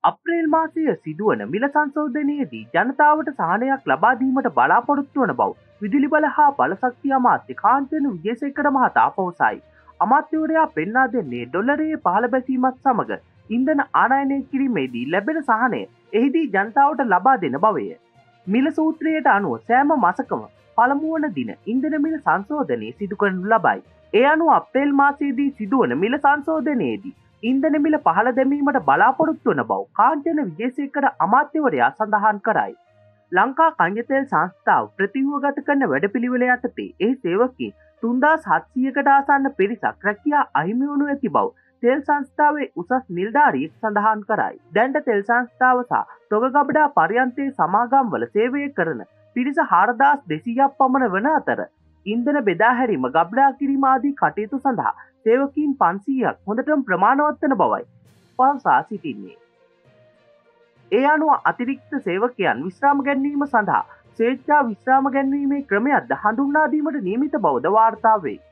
අප්‍රේල් මාසයේ සිදුවන මිල සංශෝධනයේදී ජනතාවට සහනයක් ලබා දීමට බලාපොරොත්තු වන බව විදුලි බල හා බලශක්ති අමාත්‍ය කාන්තේන විජේසේකර මහතා පවසයි. අමාත්‍යවරයා පෙන්වා දෙන්නේ ඩොලරයේ පහළ බැසීමත් සමග ඉන්ධන ආනයනය කිරීමේදී ලැබෙන සහනය එහිදී ජනතාවට ලබා දෙන බවය. මිල සූත්‍රයට අනුව සෑම මාසකම පළමු වන දින ඉන්ධන මිල සංශෝධනය සිදු කරනු ලබයි. ඒ අනුව අප්‍රේල් මාසයේදී සිදුවන මිල සංශෝධනයේදී ඉන්ධන මිල පහළ දැමීමට බලාපොරොත්තු වන බව කාන්තේන විජේසේකර අමාත්‍යවරයා සඳහන් කරයි. ලංකා කංජතෙල් සංස්ථාව ප්‍රතිව්‍යුහගත කරන වැඩපිළිවෙල යටතේ එහි සේවකීන් 3700කට ආසන්න පිරිසක් රැකියා අහිමි වනු ඇති බව තෙල් සංස්ථාවේ උසස් නිලධාරියෙක් සඳහන් කරයි. දැනට තෙල් සංස්ථාව සහ තොගගබඩා පර්යන්තයේ සමාගම්වල සේවය කරන පිරිස 4200ක් පමණ වන අතර ඉන්ධන බෙදා හැරීම ගබඩා කිරීම ආදී කටයුතු සඳහා සේවකීන් 500ක් හොඳටම ප්‍රමාණවත් වන බවයි පවසා සිටින්නේ. ඒ අනුව අතිරික්ත සේවකයන් විශ්‍රාම ගැනීම සඳහා ස්වේච්ඡා විශ්‍රාම ගැනීමේ ක්‍රමයක්ද හඳුන්වා දීමට නියමිත බවද වාර්තා වේ.